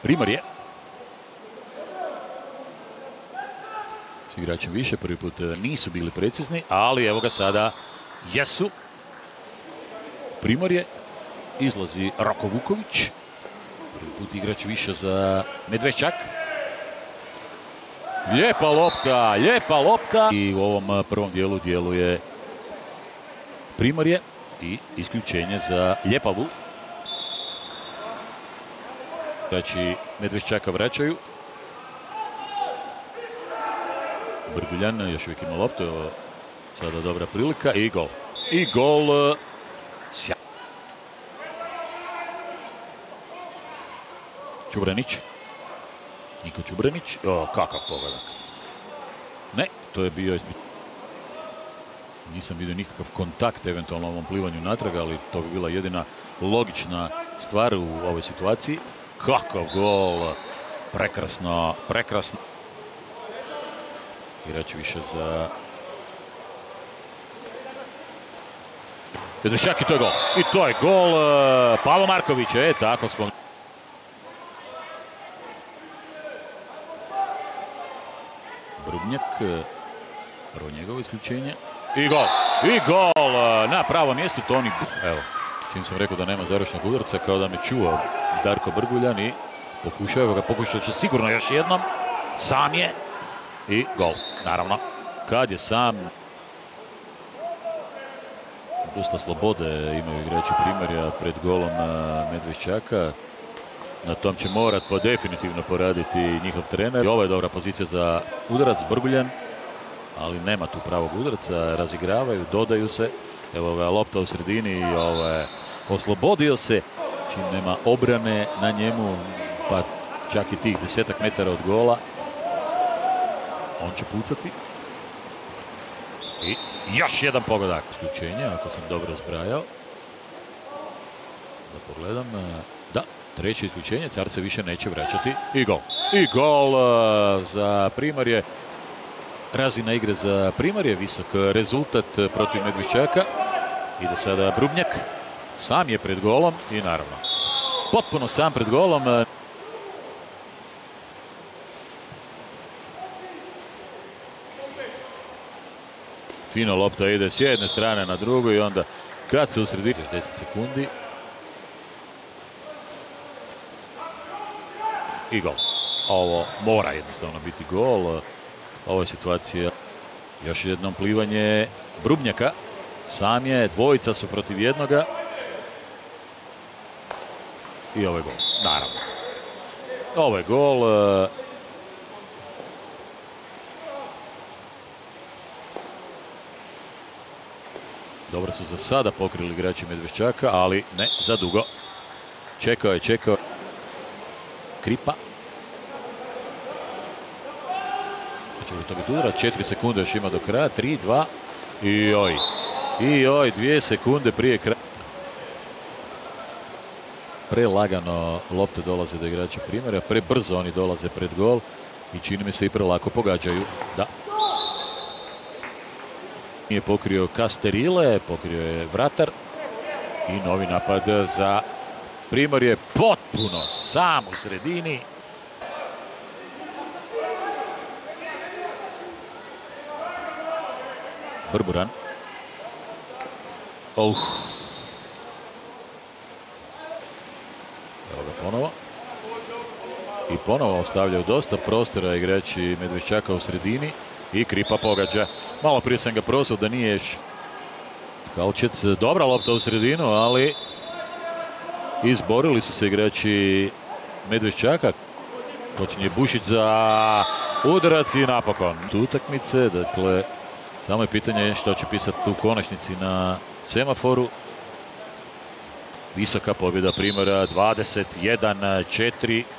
Primorje. S igračem više, prvi put nisu bili precizni, ali evo ga sada jesu. Primorje, izlazi Roko Vuković. Prvi put igrač više za Medveščak. Lijepa lopta. I u ovom prvom dijelu djeluje Primorje i isključenje za Ljepavu. Igrači Medveščaka vraćaju. Brguljan još uvijek ima loptu. Sada dobra prilika i gol. I gol. Čubranić. Niko Čubranić. O, kakav pogodak. Ne, to je bio ispred. Nisam vidio nikakav kontakt eventualno u ovom plivanju natrag, ali to bi bila jedina logična stvar u ovoj situaciji. Kakav gol. Prekrasno, prekrasno. Igrač više za Medveščak i to je gol. I to je gol Pavo Marković. Tako smo. Brubnjak, prvo njegovo isključenje. I gol. I gol na pravom mjestu. Toni. Evo, čim sam rekao da nema završnog udarca, kao da me čuva Darko Brguljan i pokušat će sigurno još jednom. Sam je. I gol. Naravno, kad je sam. Dosta slobode imaju igrači Primorja pred golom Medveščaka. Na tom će morat definitivno poraditi njihov trener. I ovo je dobra pozicija za udarac. Brguljan, ali nema tu pravog udarca. Razigravaju, dodaju se. Evo ga lopta u sredini i oslobodio se. Čim nema obrane na njemu, pa čak i tih 10 metara od gola. On će pucati. I još jedan pogodak. Isključenje, ako sam dobro zbrajao. Da pogledam. Da, treće isključenje. Car se više neće vraćati. I gol. I gol za Primorje. Razina igre za Primorje. Visok rezultat protiv Medveščaka. Ide sada Brubnjak. Sam je pred golom i naravno potpuno sam pred golom. Fino lopta ide s jedne strane na drugu i onda kad se usredi 10 sekundi. I gol. Ovo mora jednostavno biti gol. Ovo je situacija. Još jednom plivanje Brubnjaka. Sam je, dvojica su protiv jednoga. I ovo je gol. Naravno. Ovo je gol. Dobro su za sada pokrili igrači Medveščaka, ali ne za dugo. Čekao je. Kripa. Hoće li to biti udarac? 4 sekunde još ima do kraja. 3, 2. I 2 sekunde prije kraja. Prelagano lopte dolaze do igrača Primorja. Prebrzo oni dolaze pred gol. I čini mi se i prelako pogađaju. Da. Nije pokrio Kasterile, pokrio je vratar. I novi napad za Primorje. Potpuno sam u sredini. Brburan. Evo ga ponovo. I ponovo ostavljaju dosta prostora igrači Medveščaka u sredini. I Kripa pogađa. Malo prije sam ga prosao da nije još Kalčec. Dobra lopta u sredinu, ali izborili su se igrači Medveščaka. Počinje Bušić za udarac i napokon utakmice. Dakle, samo je pitanje što će pisati u konačnici na semaforu. Visoka pobjeda Primorja 21-4.